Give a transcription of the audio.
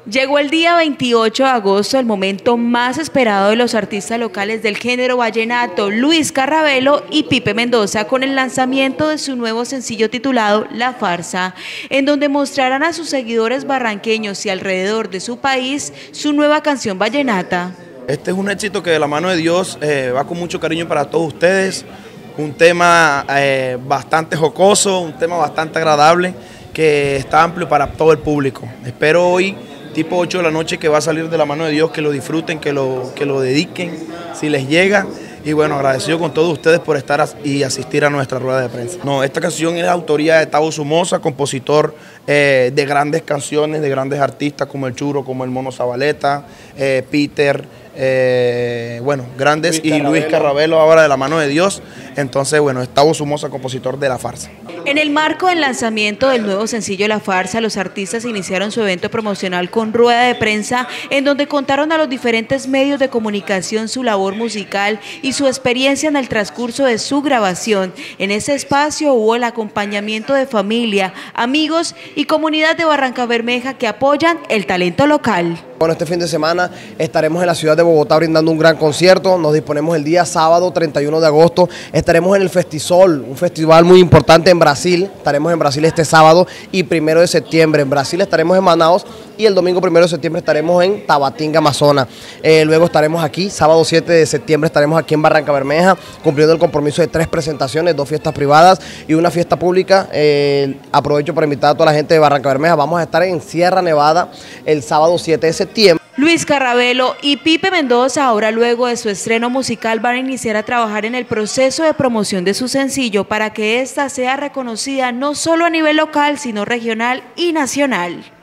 Llegó el día 28 de agosto, el momento más esperado de los artistas locales del género vallenato, Luis Carravelo y Pipe Mendoza, con el lanzamiento de su nuevo sencillo titulado La Farsa, en donde mostrarán a sus seguidores barranqueños y alrededor de su país su nueva canción vallenata. Este es un éxito que de la mano de Dios va con mucho cariño para todos ustedes, un tema bastante jocoso, un tema bastante agradable que está amplio para todo el público. Espero hoy, tipo 8 de la noche, que va a salir de la mano de Dios, que lo disfruten, que lo dediquen, si les llega. Y bueno, agradecido con todos ustedes por estar y asistir a nuestra rueda de prensa. No, esta canción es autoría de Tavo Somoza, compositor de grandes canciones, de grandes artistas como El Churo, como el Mono Zabaleta, Peter, bueno, grandes, y Luis Carravelo ahora de la mano de Dios. Entonces, bueno, es Tavo Somoza, compositor de La Farsa. En el marco del lanzamiento del nuevo sencillo La Farsa, los artistas iniciaron su evento promocional con rueda de prensa, en donde contaron a los diferentes medios de comunicación su labor musical y su experiencia en el transcurso de su grabación. En ese espacio hubo el acompañamiento de familia, amigos y comunidad de Barrancabermeja que apoyan el talento local. Bueno, este fin de semana estaremos en la ciudad de Bogotá brindando un gran concierto. Nos disponemos el día sábado 31 de agosto. Estaremos en el Festisol, un festival muy importante en Brasil. Estaremos en Brasil este sábado y 1 de septiembre. En Brasil estaremos en Manaus y el domingo 1 de septiembre estaremos en Tabatinga, Amazonas. Luego estaremos aquí, sábado 7 de septiembre estaremos aquí en Barrancabermeja cumpliendo el compromiso de 3 presentaciones, 2 fiestas privadas y una fiesta pública. Aprovecho para invitar a toda la gente de Barrancabermeja. Vamos a estar en Sierra Nevada el sábado 7 de septiembre. Luis Carravelo y Pipe Mendoza, ahora luego de su estreno musical, van a iniciar a trabajar en el proceso de promoción de su sencillo para que ésta sea reconocida no solo a nivel local, sino regional y nacional.